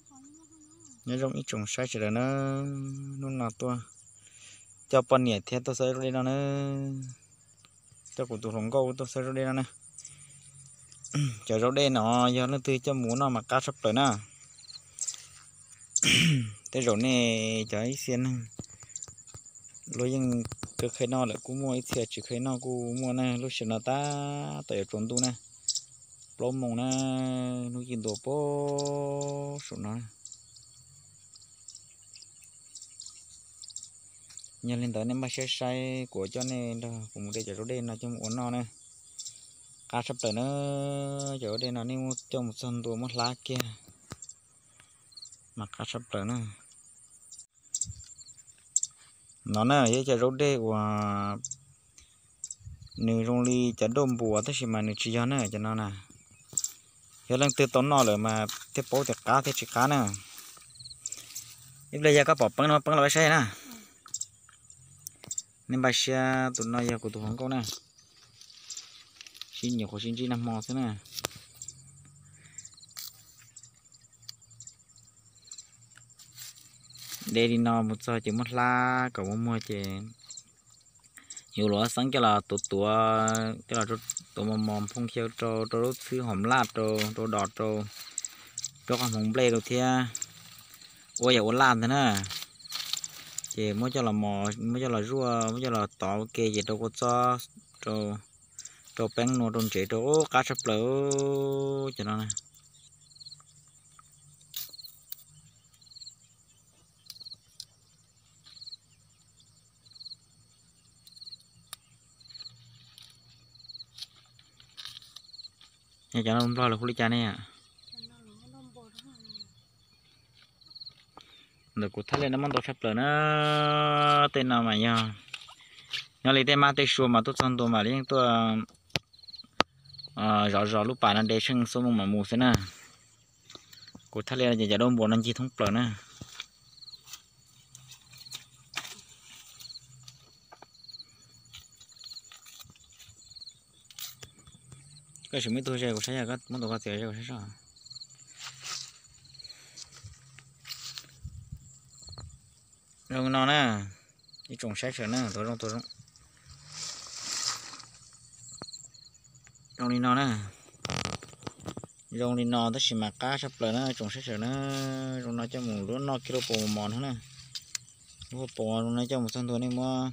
nhớ rong ít trồng sai chỉ là nó nào tua cho con nhẹ thế tôi sẽ đi nó cho của tụi hồng câu tôi sẽ đi nó nè chờ rau đen nó giờ nó tươi cho muốn nó mà cá sắp tới nè cái rau này cho ấy xiên lối nhưng cứ khai nó lại cũng mua ít thiệt chỉ khai nó cũng mua nè lúc nó ta tại trốn tu nè lông mông nè nó nhìn đồ bố số nó nhà lên tới nên mà sẽ sai của cho nên đó cũng để cho rau đen nó cho muốn nó nè cá sắp tới nó chỗ đây nó nên cho một sân tua một lá kia mà cá sắp tới nó nè vậy cho rau đen và nửa rong ly chả đom bùa thế mà nửa chỉ nè cho nó nè giờ lần từ tốn nó rồi mà tiếp bố tiếp cá tiếp chỉ cá nè bây giờ các bỏ băng là phải nè nên bài xe tụi nó giờ của tụi không có nè xin nhiều của xin chi năm mò thế nè đây đi nó một giờ chỉ một lá cậu mua chỉ nhiều lúa sáng cái là tụi cái là tụi mồm phong khiêu trâu thứ hòm lát trâu đọt trâu còn hồng ble rồi thia ôi giờ làm thế nè chỉ mới cho là mò mới cho là rua mới cho là tỏ kê gì đâu có cho trâu bánh nó trâu chế trâu cá sấu lỡ cho nó nè nhà cho nó lo là khu lý cha này à được của thắt lên nó mang đồ sắp lỡ nó tên nào mà nhau nhau lấy tên mang tên xua mà tốt son đồ mà liên tôi rõ lúc bà nó để sưng số mà mù thế nè của thắt lên là giờ đông bộ nó chỉ thông lỡ nè cái sự mấy tôi chơi của saya các món đồ cá tiền của saya rồi nó nè đi trồng sai sữa nè tôi rong đi nó nè rong đi nó tới xí mà cá sắp lỡ nè trồng sai sữa nè rong nó cho mù lúa nó kilo bò mòn nữa nè lúa bò rong nó cho một thân thôi nên mua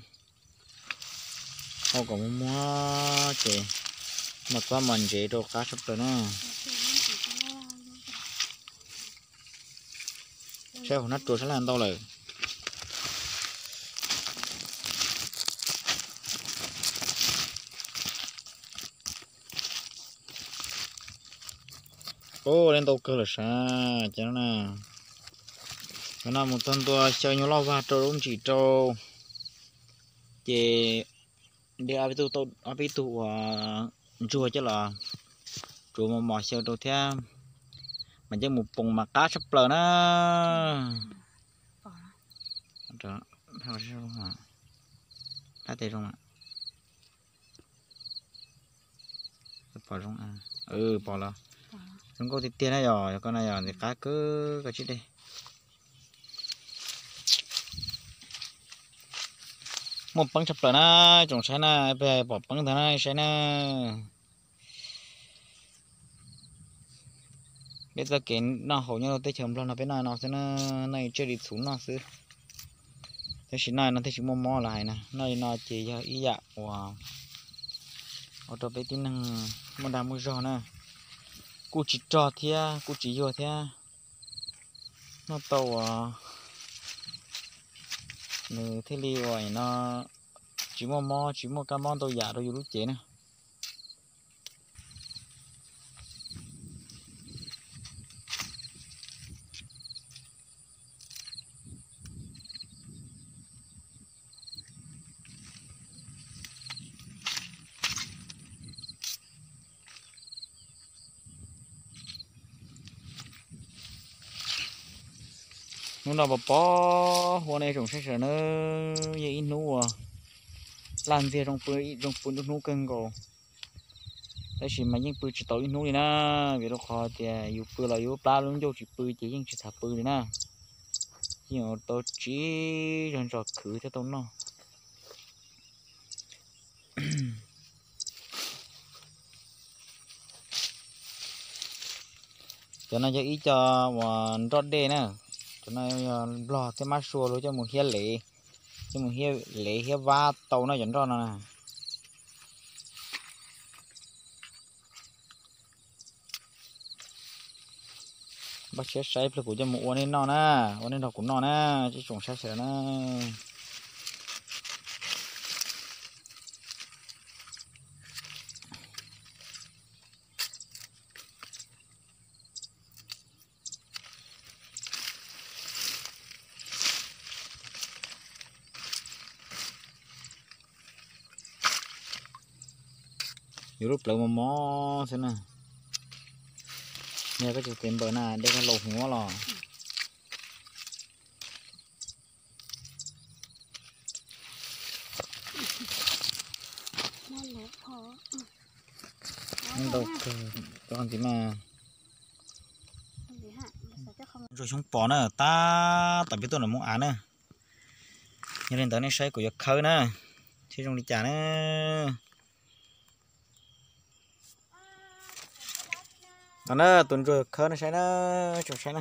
họ còn mua chị mà qua mình chị đồ cá sắp lỡ nè sao nó trôi sẽ làm đâu rồi ô lên tàu cơ là sao cho nó cái nào một tuần tua chơi nhiều lâu và trâu đúng chỉ trâu chị đi ở bên tụ chùa chứ là chùa mà mò chơi trâu theo mình chơi một bùng mà cá sắp lờ nó đó sao không hả cá tê không ạ bỏ không à bỏ là chúng có tiền này rồi con này rồi thì cá cứ cái chuyện đi một băng chập lờ na trồng sai na về bỏ băng thế này sai na bây giờ cái nó hầu như là tới chấm luôn là bên này nó sẽ này chơi đi xuống nó xứ thế chỉ này nó thấy chỉ mò lại nè này nó chỉ cho ý dạ wow ở trong cái tính năng một đám một giò nè cô chỉ trò thia cô chỉ vô thia nó tàu nửa thế li rồi nó chỉ một cái món tàu giả thôi lúc chế nè nó đâu bỏ hoa này trồng sẽ nó vậy nú làm gì trong bưởi nước nú cân cổ đấy chỉ mà những bự chỉ tàu in núi na vì nó khó thì yêu bự là yêu pla luôn cho chỉ bự chỉ những chỉ thả bự đi na nhiều tàu chỉ rồi rồi khử cho tàu nó cho nên cho ý cho mà rót đê nè cho nên lo cái mắt xua luôn cho một hiệp lệ cho một hiệp va tàu nó dẫn ra nè bắt chết sấy là của cho một uốn lên nó nè uốn lên nó cũng nó nè chứ trồng sấy sấy nè nhiều lúc lâu mà mó thế nè nghe cái chữ tiền bờ nè đây cái lỗ ngó lò không đâu con gì mà rồi chúng bỏ nữa ta tập biết tôi là muốn án nữa cho nên tới này xây của giặc khơi nữa chứ trong đi trả nữa đó nữa tuần rồi khơi nó xây nữa chụp xây nữa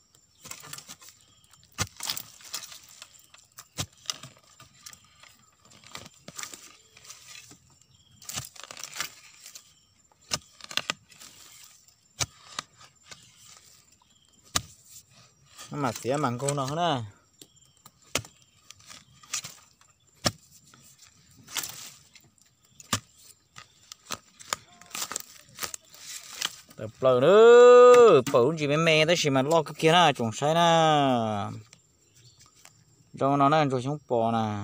nó mà tía mảng cô nó nữa tập lờ nữa bự chỉ mẹ tới chỉ mà lo cái kia nè trồng sai nè cho nó nè rồi chúng bò nè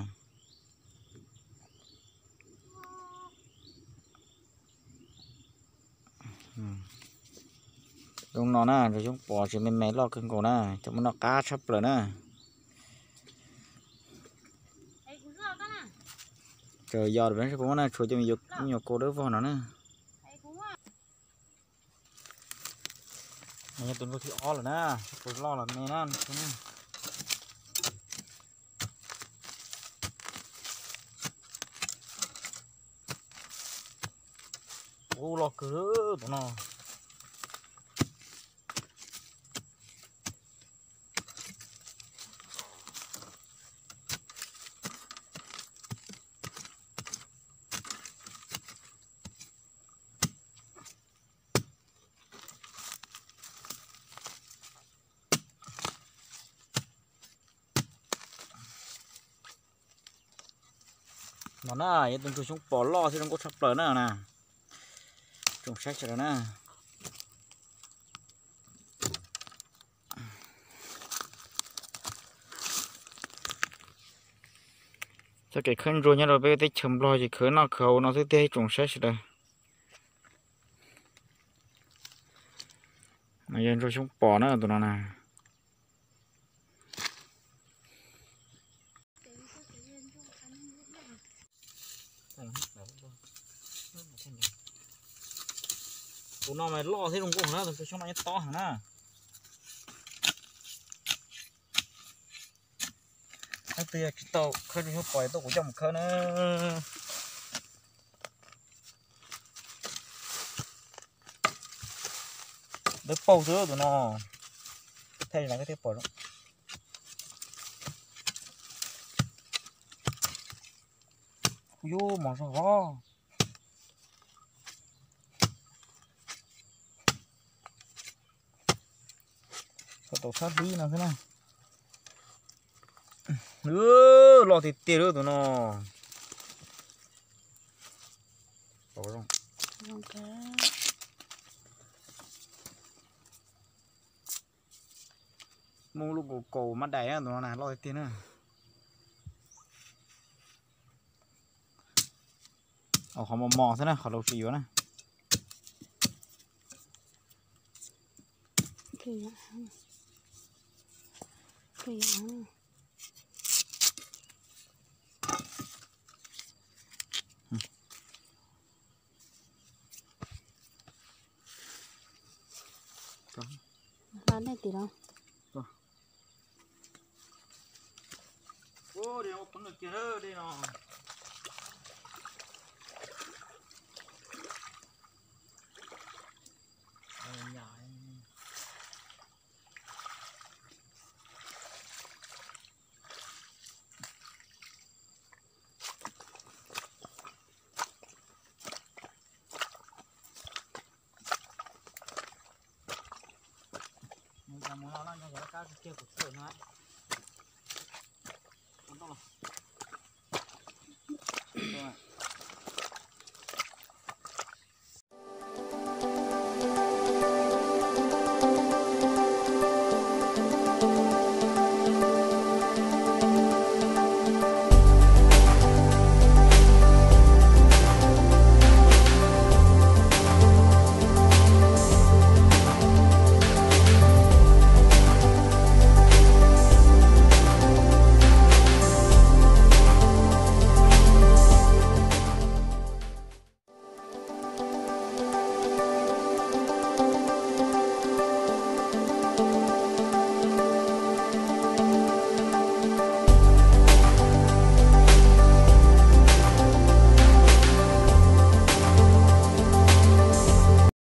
trong nó nè rồi chúng bò chỉ mẹ lo cái cổ nè cho nó cá sắp rồi nè trời giờ rồi nó cũng nè cho mình dục nhiều cô đỡ vào nó nè này tuần có thì ó rồi nè tôi lo là mẹ nè ô lo cứ tụi nó nè vậy tuần chúng bỏ lo thì nó có sắp tới nữa nè trồng sách rồi nè cho cái khăn rồi nha rồi bây giờ chấm lo chỉ khơi nó khâu nó tới đây trồng sách rồi này giờ rồi chúng bỏ nữa tụi nó nè tụi nó mày lo thế không có nữa tụi chúng nó to hẳn nè cái tia cái tàu khơi đi hút bòi tàu của chồng khơi nữa đứt bầu nữa tụi nó thay là cái tiếp bòi đó vô mà sao khó sao tàu sát đi nào thế này nữa lò thịt tiền nữa tụi nó bỏ rồi mua lúc cổ mắt đầy á tụi nó nè lo thịt tiền nữa họ mò thế này họ đầu xì vô nè kìa tí đó ô đi một con được kia đó đi nó muốn nó lên cho nó cá kia của sườn nó không đâu rồi